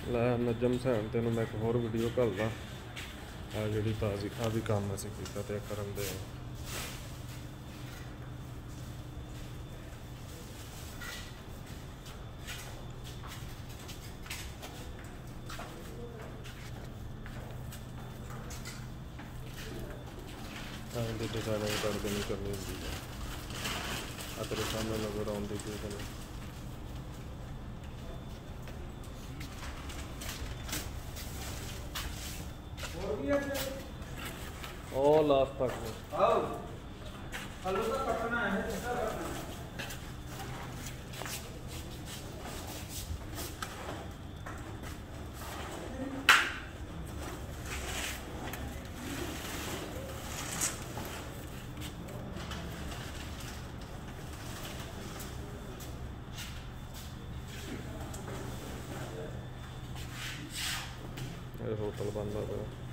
लै नजम सैन तेन मैं एक होर वीडियो घलदा आ जी ताज़ी आ भी काम असें किया ते करन दे डिजाइनिंग कर देनी करनी होंगी आ तेरे सामने नजर आउंदी पई ओ लास्ट तक आओ आलू का कटना है कितना कटना है होटल बंद हो गया।